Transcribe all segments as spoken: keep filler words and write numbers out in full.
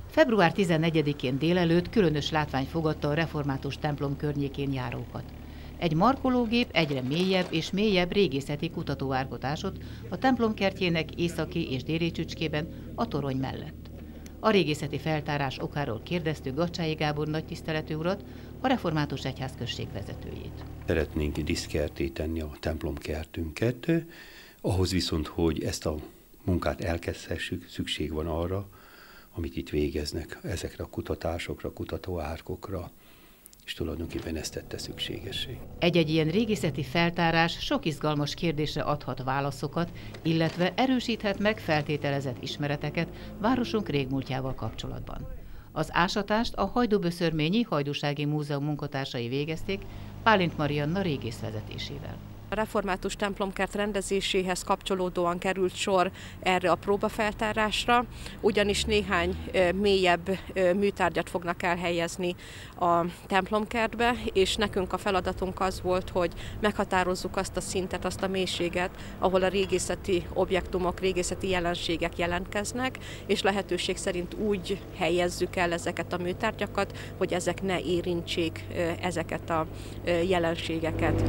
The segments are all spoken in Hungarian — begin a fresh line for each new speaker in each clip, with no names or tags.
február tizennegyedikén délelőtt különös látvány fogadta a református templom környékén járókat. Egy markológép egyre mélyebb és mélyebb régészeti kutatóárkodásot a templom kertjének északi és déli csücskében a torony mellett. A régészeti feltárás okáról kérdeztük Gacsályi Gábor nagytiszteletű urat, a református egyházközség vezetőjét.
Szeretnénk diszkerté tenni a templomkertünket, ahhoz viszont, hogy ezt a munkát elkezdhessük, szükség van arra, amit itt végeznek, ezekre a kutatásokra, kutatóárkokra, és tulajdonképpen ezt tette szükségessé.
Egy-egy ilyen régészeti feltárás sok izgalmas kérdésre adhat válaszokat, illetve erősíthet meg feltételezett ismereteket városunk régmúltjával kapcsolatban. Az ásatást a Hajdúböszörményi Hajdúsági Múzeum munkatársai végezték Pálint Marianna régész vezetésével.
A református templomkert rendezéséhez kapcsolódóan került sor erre a próbafeltárásra, ugyanis néhány mélyebb műtárgyat fognak elhelyezni a templomkertbe, és nekünk a feladatunk az volt, hogy meghatározzuk azt a szintet, azt a mélységet, ahol a régészeti objektumok, régészeti jelenségek jelentkeznek, és lehetőség szerint úgy helyezzük el ezeket a műtárgyakat, hogy ezek ne érintsék ezeket a jelenségeket.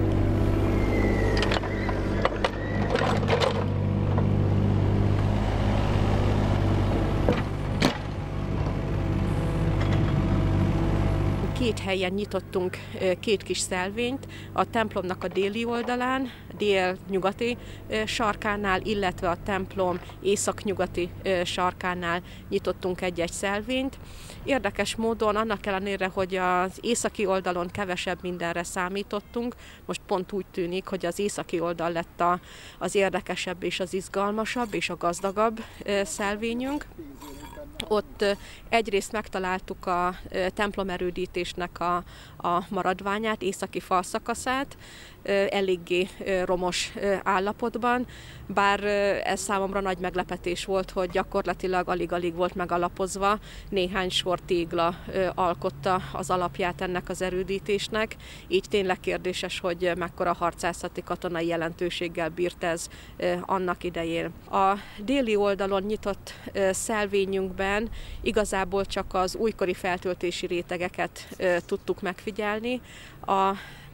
Két helyen nyitottunk két kis szelvényt, a templomnak a déli oldalán, dél-nyugati sarkánál, illetve a templom észak-nyugati sarkánál nyitottunk egy-egy szelvényt. Érdekes módon, annak ellenére, hogy az északi oldalon kevesebb mindenre számítottunk, most pont úgy tűnik, hogy az északi oldal lett az érdekesebb és az izgalmasabb és a gazdagabb szelvényünk. Ott egyrészt megtaláltuk a templomerődítésnek a, a maradványát, északi falszakaszát, eléggé romos állapotban, bár ez számomra nagy meglepetés volt, hogy gyakorlatilag alig-alig volt megalapozva, néhány sor tégla alkotta az alapját ennek az erődítésnek, így tényleg kérdéses, hogy mekkora harcászati katonai jelentőséggel bírt ez annak idején. A déli oldalon nyitott szelvényünkben igazából csak az újkori feltöltési rétegeket tudtuk megfigyelni. A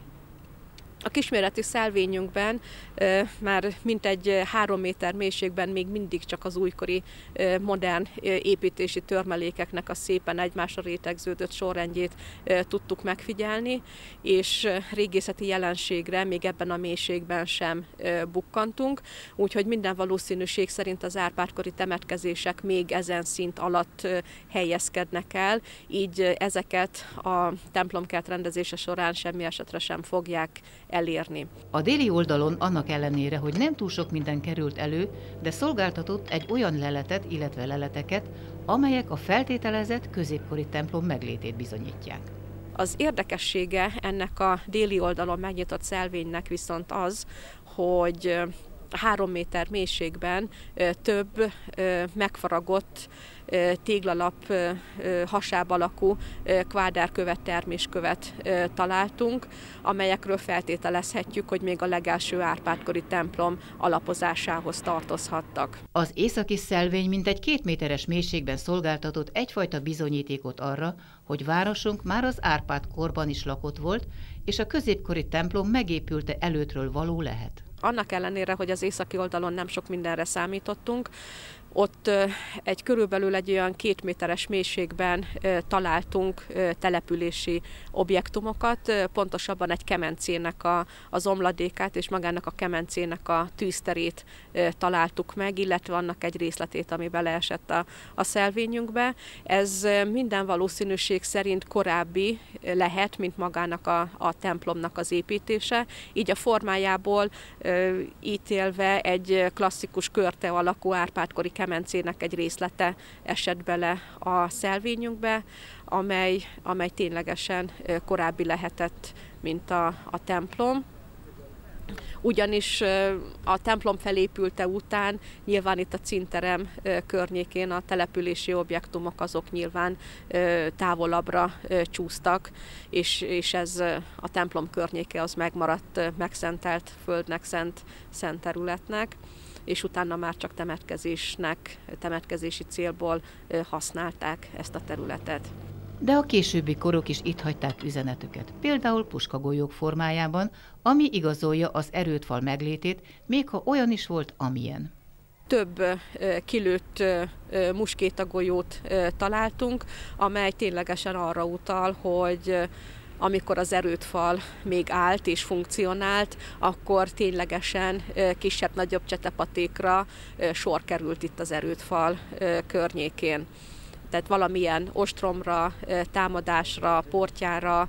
A kisméretű szelvényünkben e, már mintegy három méter mélységben még mindig csak az újkori e, modern e, építési törmelékeknek a szépen egymásra rétegződött sorrendjét e, tudtuk megfigyelni, és régészeti jelenségre még ebben a mélységben sem e, bukkantunk, úgyhogy minden valószínűség szerint az Árpád-kori temetkezések még ezen szint alatt e, helyezkednek el, így ezeket a templomkert rendezése során semmi esetre sem fogják elérni.
A déli oldalon annak ellenére, hogy nem túl sok minden került elő, de szolgáltatott egy olyan leletet, illetve leleteket, amelyek a feltételezett középkori templom meglétét bizonyítják.
Az érdekessége ennek a déli oldalon megnyitott szelvénynek viszont az, hogy három méter mélységben több megfaragott téglalap hasáb alakú kvádárkövet, terméskövet találtunk, amelyekről feltételezhetjük, hogy még a legelső Árpád-kori templom alapozásához tartozhattak.
Az északi szelvény mintegy két méteres mélységben szolgáltatott egyfajta bizonyítékot arra, hogy városunk már az Árpád-korban is lakott volt, és a középkori templom megépülte előttről való lehet.
Annak ellenére, hogy az északi oldalon nem sok mindenre számítottunk, ott egy körülbelül egy olyan két méteres mélységben találtunk települési objektumokat, pontosabban egy kemencének a, az omladékát és magának a kemencének a tűzterét találtuk meg, illetve annak egy részletét, ami beleesett a, a szelvényünkbe. Ez minden valószínűség szerint korábbi lehet, mint magának a, a templomnak az építése, így a formájából ítélve egy klasszikus körte alakú Árpád-kori kemencének egy részlete esett bele a szelvényünkbe, amely, amely ténylegesen korábbi lehetett, mint a, a templom. Ugyanis a templom felépülte után nyilván itt a cinterem környékén a települési objektumok azok nyilván távolabbra csúsztak, és, és ez a templom környéke az megmaradt megszentelt földnek, szent, szent területnek. és utána már csak temetkezésnek, temetkezési célból használták ezt a területet.
De a későbbi korok is itt hagyták üzenetüket, például puskagolyók formájában, ami igazolja az erődfal meglétét, még ha olyan is volt, amilyen.
Több kilőtt muskétagolyót találtunk, amely ténylegesen arra utal, hogy amikor az erődfal még állt és funkcionált, akkor ténylegesen kisebb-nagyobb csetepatékra sor került itt az erődfal környékén. Tehát valamilyen ostromra, támadásra, portyára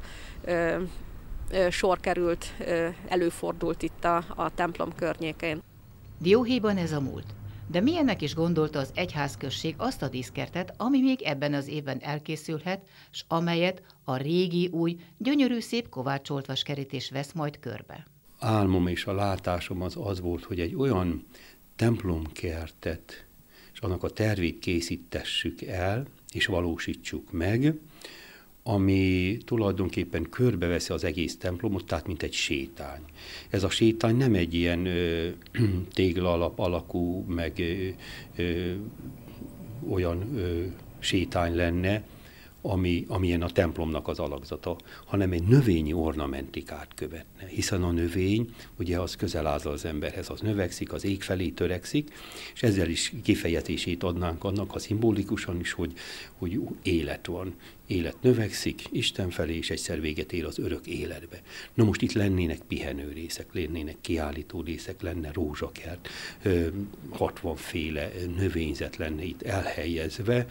sor került, előfordult itt a, a templom környékén.
Dióhéjban ez a múlt. De milyennek is gondolta az egyházközség azt a díszkertet, ami még ebben az évben elkészülhet, s amelyet a régi, új, gyönyörű szép kovácsolt vaskerítés vesz majd körbe.
Álmom és a látásom az az volt, hogy egy olyan templomkertet és annak a tervét készítessük el, és valósítsuk meg, ami tulajdonképpen körbeveszi az egész templomot, tehát mint egy sétány. Ez a sétány nem egy ilyen ö, téglalap alakú, meg ö, ö, olyan ö, sétány lenne, ami, amilyen a templomnak az alakzata, hanem egy növényi ornamentikát követne. Hiszen a növény, ugye az közel áll az emberhez, az növekszik, az ég felé törekszik, és ezzel is kifejezését adnánk annak, ha szimbolikusan is, hogy, hogy élet van. Élet növekszik Isten felé, és egyszer véget ér az örök életbe. Na most itt lennének pihenő részek, lennének kiállító részek, lenne rózsakert, hatvanféle növényzet lenne itt elhelyezve,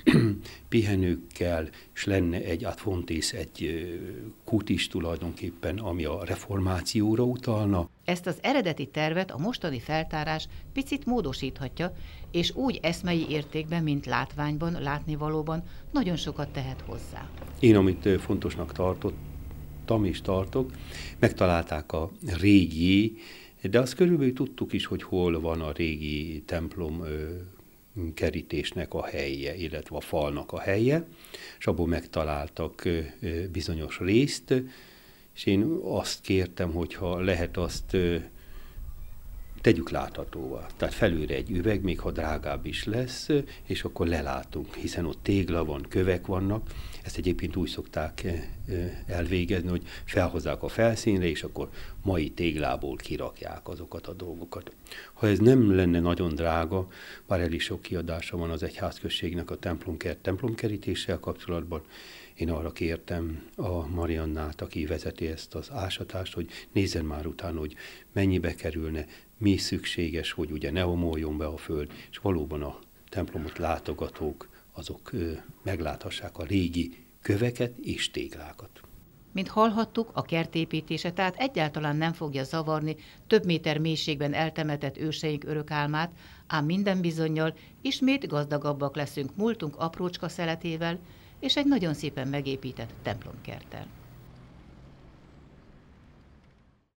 pihenőkkel, és lenne egy ad fontes, egy kút is tulajdonképpen, ami a reformációra utalna.
Ezt az eredeti tervet a mostani feltárás picit módosíthatja, és úgy eszmei értékben, mint látványban, látnivalóban nagyon sokat tehet hozzá.
Én, amit fontosnak tartottam és tartok, megtalálták a régi, de azt körülbelül tudtuk is, hogy hol van a régi templom kerítésnek a helye, illetve a falnak a helye, és abból megtaláltak bizonyos részt, és én azt kértem, hogyha lehet azt tegyük láthatóvá. Tehát felülre egy üveg, még ha drágább is lesz, és akkor lelátunk, hiszen ott tégla van, kövek vannak. Ezt egyébként úgy szokták elvégezni, hogy felhozzák a felszínre, és akkor mai téglából kirakják azokat a dolgokat. Ha ez nem lenne nagyon drága, bár elég sok kiadása van az egyházközségnek a templomkert templomkerítéssel kapcsolatban, én arra kértem a Mariannát, aki vezeti ezt az ásatást, hogy nézzen már utána, hogy mennyibe kerülne, mi szükséges, hogy ugye ne omoljon be a föld, és valóban a templomot látogatók, azok ö, megláthassák a régi köveket és téglákat.
Mint hallhattuk, a kertépítése tehát egyáltalán nem fogja zavarni több méter mélységben eltemetett őseink örök álmát, ám minden bizonnyal ismét gazdagabbak leszünk múltunk aprócska szeletével, és egy nagyon szépen megépített templomkerttel.